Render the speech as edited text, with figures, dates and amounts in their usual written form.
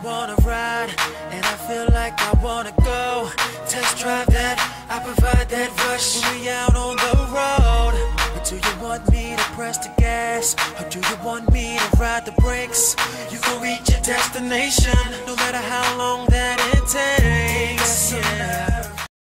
wanna ride, and I feel like I wanna go. Test drive that, I provide that rush when we out on the road. But do you want me to press the gas, or do you want me to ride the brakes? You gon' reach your destination, no matter how long that it takes.